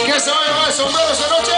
¿Quién se va a llevar el sombrero esa noche?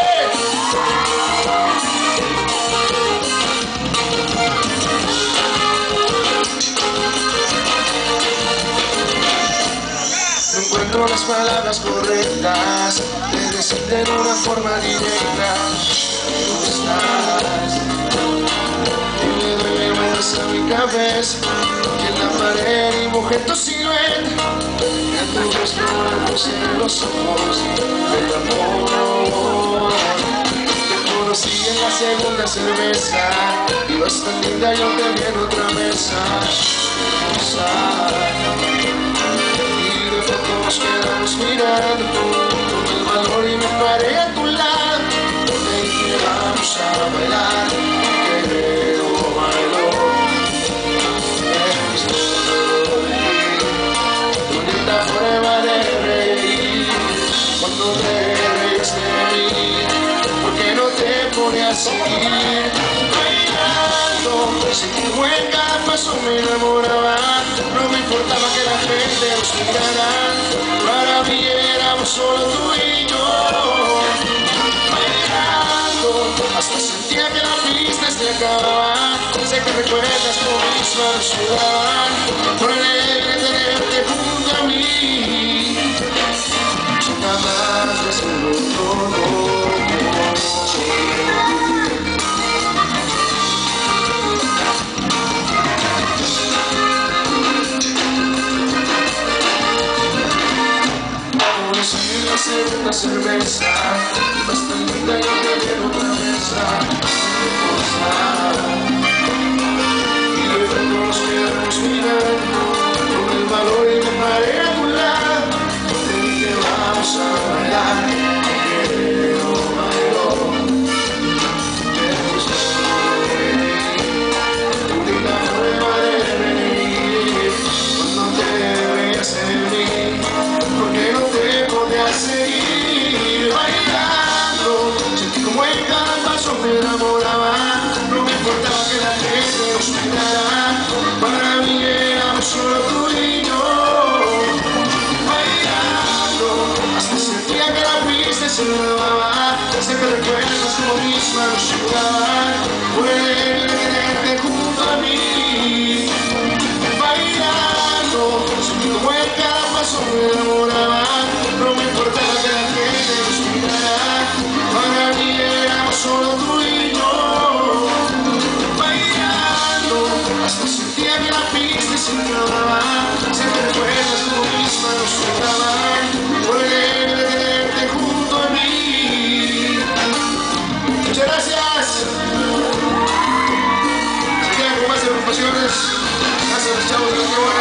No encuentro las palabras correctas de decirte de una forma directa. ¿Dónde estás? Y me duele más a mi cabeza que en la pared dibujé tu silueta. En tu rostro la luz en los ojos del amor. Te conocí en la segunda cerveza. Ibas tan linda, yo te vi en otra mesa. Y de pronto nos quedamos mirando con el valor y me paré a tu lado. Te dije vamos a bailar, querido bailó. Bonita forma de reír cuando te reíste de mí. ¿Por qué no te pones a seguir bailando? Sentí buen cada paso me enamoraba. No me importaba que la gente nos mirara. Para mí éramos solo tú y yo. Bailando hasta sentía que la pista se acababa. Sé que recuerdas como mis manos sudaban por alegre tenerte junto a mí. Jamás desnudo todo. Una cerveza, ibas tan linda, yo te vi en otra mesa. Y de pronto nos quedamos mirando con el valor y me paré a tu lado. Te dije vamos a bailar, querido bailó. Te gustó una prueba de reír cuando te veías en mí. ¿Por qué no te podías seguir bailando? Sentí como en cada paso me enamoraba. No me importaba que la gente nos mirara. Para mí éramos solo tú y yo. Bailando hasta sentía que la pista se elevaba. Sé que recuerdas como mis manos sudaban por el tenerte junto a mí. Bailando sentí como en cada paso me enamoraba. No me importaba que la gente nos mirara. Para mí éramos solo tú y yo. Bailando hasta sentía que la pista se acababa. Sé que recuerdas como mis manos sudaban por el hecho de tenerte junto a mí. Muchas gracias. Se quedan con más agrupaciones. Gracias, chavos.